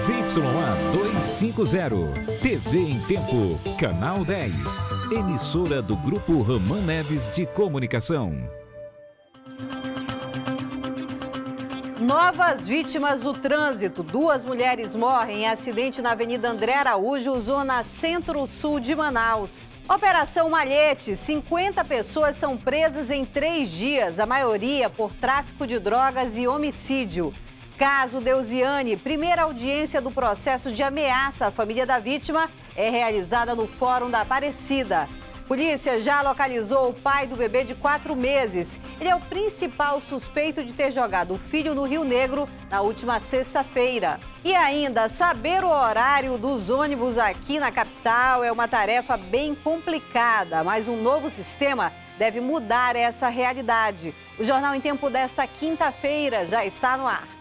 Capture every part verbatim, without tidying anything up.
Y A duzentos e cinquenta, T V em Tempo, Canal dez, emissora do Grupo Roman Neves de Comunicação. Novas vítimas do trânsito. Duas mulheres morrem em acidente na Avenida André Araújo, zona centro-sul de Manaus. Operação Malhete. cinquenta pessoas são presas em três dias, a maioria por tráfico de drogas e homicídio. Caso Deusiane, primeira audiência do processo de ameaça à família da vítima é realizada no Fórum da Aparecida. Polícia já localizou o pai do bebê de quatro meses. Ele é o principal suspeito de ter jogado o filho no Rio Negro na última sexta-feira. E ainda, saber o horário dos ônibus aqui na capital é uma tarefa bem complicada, mas um novo sistema deve mudar essa realidade. O Jornal em Tempo desta quinta-feira já está no ar.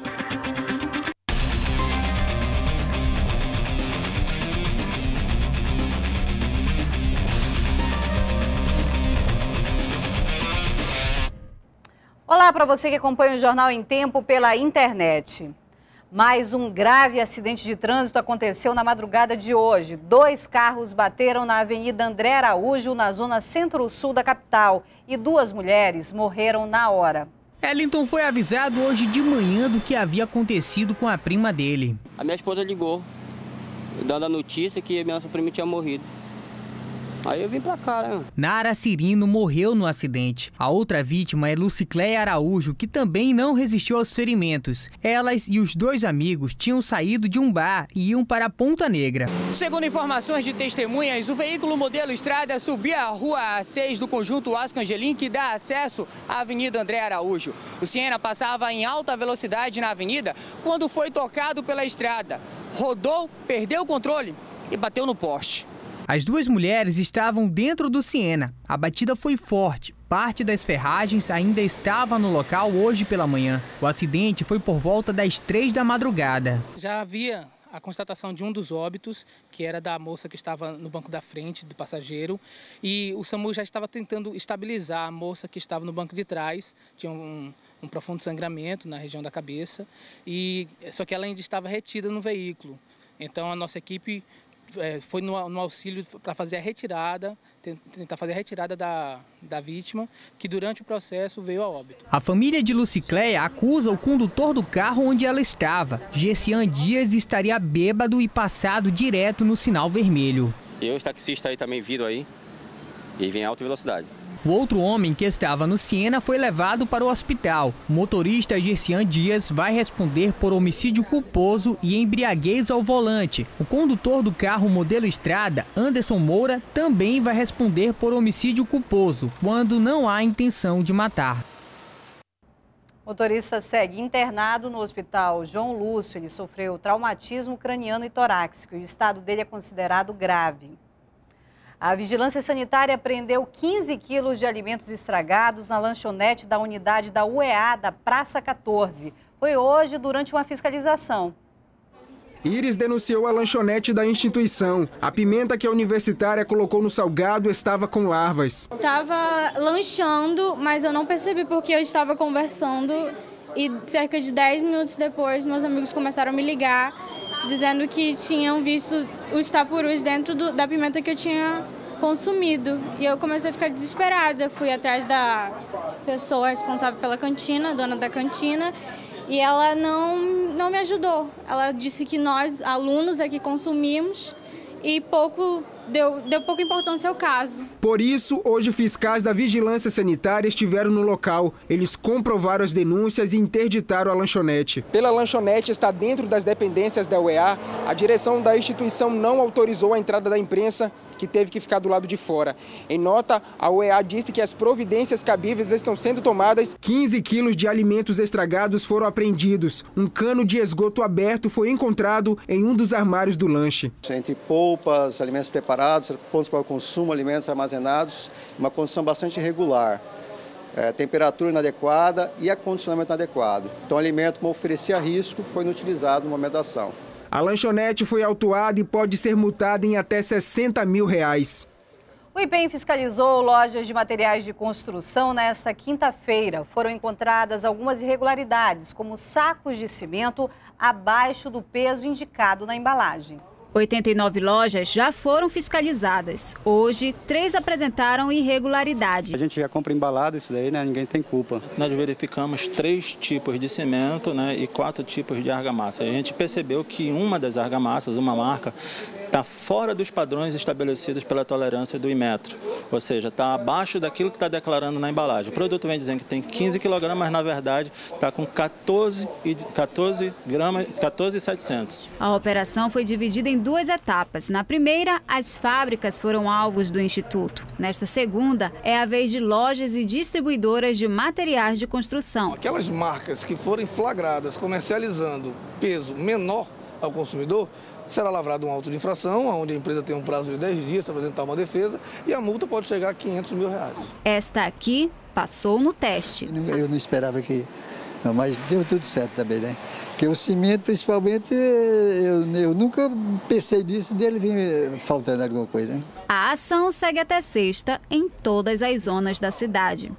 Olá para você que acompanha o Jornal em Tempo pela internet. Mais um grave acidente de trânsito aconteceu na madrugada de hoje. Dois carros bateram na Avenida André Araújo, na zona centro-sul da capital, e duas mulheres morreram na hora. Ellington foi avisado hoje de manhã do que havia acontecido com a prima dele. A minha esposa ligou, dando a notícia que a minha prima tinha morrido. Aí eu vim pra cá, né? Nara Cirino morreu no acidente. A outra vítima é Lucicleia Araújo, que também não resistiu aos ferimentos. Elas e os dois amigos tinham saído de um bar e iam para a Ponta Negra. Segundo informações de testemunhas, o veículo modelo Estrada subia a rua A seis do conjunto Oscar Angelim, que dá acesso à Avenida André Araújo. O Siena passava em alta velocidade na avenida quando foi tocado pela estrada. Rodou, perdeu o controle e bateu no poste. As duas mulheres estavam dentro do Siena. A batida foi forte. Parte das ferragens ainda estava no local hoje pela manhã. O acidente foi por volta das três da madrugada. Já havia a constatação de um dos óbitos, que era da moça que estava no banco da frente, do passageiro. E o SAMU já estava tentando estabilizar a moça que estava no banco de trás. Tinha um, um profundo sangramento na região da cabeça. E, só que ela ainda estava retida no veículo. Então a nossa equipe foi no, no auxílio para fazer a retirada, tentar fazer a retirada da, da vítima, que durante o processo veio a óbito. A família de Lucicleia acusa o condutor do carro onde ela estava. Gersian Dias estaria bêbado e passado direto no sinal vermelho. E o taxista aí também vindo aí, e vem em alta velocidade. O outro homem que estava no Siena foi levado para o hospital. O motorista Gersian Dias vai responder por homicídio culposo e embriaguez ao volante. O condutor do carro modelo Estrada, Anderson Moura, também vai responder por homicídio culposo, quando não há intenção de matar. O motorista segue internado no hospital João Lúcio. Ele sofreu traumatismo craniano e torácico e o estado dele é considerado grave. A Vigilância Sanitária apreendeu quinze quilos de alimentos estragados na lanchonete da unidade da U E A da Praça quatorze. Foi hoje durante uma fiscalização. Iris denunciou a lanchonete da instituição. A pimenta que a universitária colocou no salgado estava com larvas. Estava lanchando, mas eu não percebi porque eu estava conversando e cerca de dez minutos depois meus amigos começaram a me ligar dizendo que tinham visto os tapurus dentro do, da pimenta que eu tinha consumido. E eu comecei a ficar desesperada. Fui atrás da pessoa responsável pela cantina, dona da cantina, e ela não, não me ajudou. Ela disse que nós, alunos, aqui consumimos e pouco, deu, deu pouca importância ao caso. Por isso, hoje fiscais da Vigilância Sanitária estiveram no local. Eles comprovaram as denúncias e interditaram a lanchonete. Pela lanchonete está dentro das dependências da U E A. A direção da instituição não autorizou a entrada da imprensa, que teve que ficar do lado de fora. Em nota, a U E A disse que as providências cabíveis estão sendo tomadas. quinze quilos de alimentos estragados foram apreendidos. Um cano de esgoto aberto foi encontrado em um dos armários do lanche. Entre polpas, alimentos preparados, prontos para o consumo, alimentos armazenados, uma condição bastante irregular. É, temperatura inadequada e acondicionamento inadequado. Então, o alimento, como oferecia risco, foi inutilizado no momento da ação. A lanchonete foi autuada e pode ser multada em até sessenta mil reais. O I P E M fiscalizou lojas de materiais de construção nesta quinta-feira. Foram encontradas algumas irregularidades, como sacos de cimento abaixo do peso indicado na embalagem. oitenta e nove lojas já foram fiscalizadas. Hoje, três apresentaram irregularidade. A gente já compra embalado isso daí, né? Ninguém tem culpa. Nós verificamos três tipos de cimento, né, e quatro tipos de argamassa. A gente percebeu que uma das argamassas, uma marca, está fora dos padrões estabelecidos pela tolerância do Inmetro, ou seja, está abaixo daquilo que está declarando na embalagem. O produto vem dizendo que tem quinze quilogramas, mas na verdade está com quatorze gramas, quatorze mil e setecentos. A operação foi dividida em duas etapas. Na primeira, as fábricas foram alvos do Instituto. Nesta segunda, é a vez de lojas e distribuidoras de materiais de construção. Aquelas marcas que forem flagradas comercializando peso menor ao consumidor, será lavrado um auto de infração, onde a empresa tem um prazo de dez dias para apresentar uma defesa e a multa pode chegar a quinhentos mil reais. Esta aqui passou no teste. Eu não esperava que... Não, mas deu tudo certo também, né? Porque o cimento, principalmente, eu, eu nunca pensei nisso dele vir faltando alguma coisa, né? A ação segue até sexta em todas as zonas da cidade.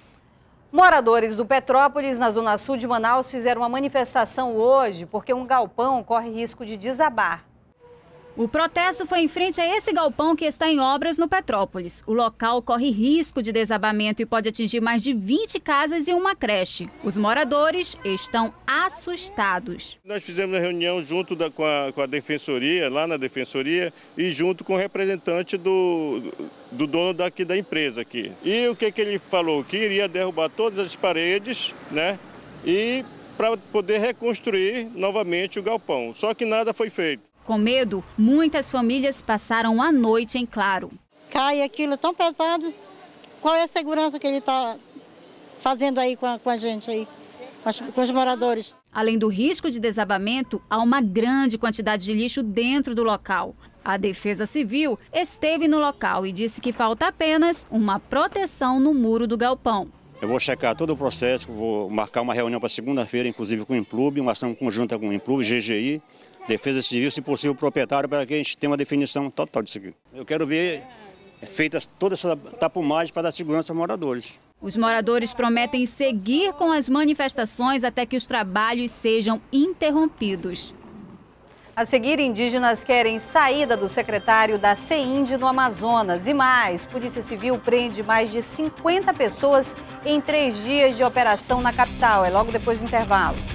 Moradores do Petrópolis, na zona sul de Manaus, fizeram uma manifestação hoje porque um galpão corre risco de desabar. O protesto foi em frente a esse galpão que está em obras no Petrópolis. O local corre risco de desabamento e pode atingir mais de vinte casas e uma creche. Os moradores estão assustados. Nós fizemos uma reunião junto da, com, a, com a Defensoria, lá na Defensoria, e junto com o representante do, do dono daqui da empresa aqui. E o que, que ele falou? Que iria derrubar todas as paredes, né? E para poder reconstruir novamente o galpão. Só que nada foi feito. Com medo, muitas famílias passaram a noite em claro. Cai aquilo tão pesado, qual é a segurança que ele está fazendo aí com a, com a gente, aí, com, as, com os moradores? Além do risco de desabamento, há uma grande quantidade de lixo dentro do local. A Defesa Civil esteve no local e disse que falta apenas uma proteção no muro do galpão. Eu vou checar todo o processo, vou marcar uma reunião para segunda-feira, inclusive com o Implub, uma ação conjunta com o Implub, G G I, Defesa Civil, se possível, o proprietário, para que a gente tenha uma definição total disso aqui. Eu quero ver feitas toda essa tapumagem para dar segurança aos moradores. Os moradores prometem seguir com as manifestações até que os trabalhos sejam interrompidos. A seguir, indígenas querem saída do secretário da CEINDE no Amazonas. E mais, Polícia Civil prende mais de cinquenta pessoas em três dias de operação na capital. É logo depois do intervalo.